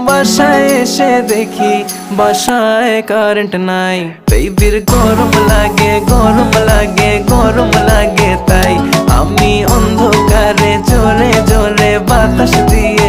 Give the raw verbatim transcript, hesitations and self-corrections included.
বাসায় এসে দেখি বাসায় কারেন্ট নাই। বেবির গরম লাগে গরম লাগে গরম লাগে, তাই আমি অন্ধকারে জোরে জোরে বাতাস